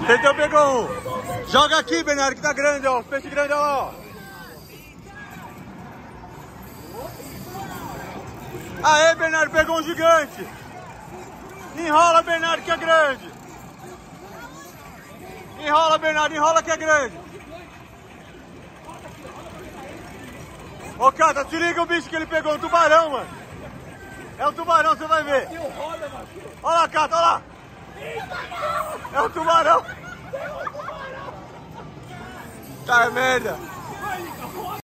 Então pegou um. Joga aqui, Bernardo, que tá grande, ó. Os peixes grandes, ó. Aê, Bernardo, pegou um gigante. Enrola, Bernardo, que é grande. Enrola, Bernardo, enrola que é grande. Ô, Cata, se liga o bicho que ele pegou, um tubarão, mano. É um tubarão, você vai ver. Olha lá, Cata, olha lá. É um tubarão. Tá, é merda.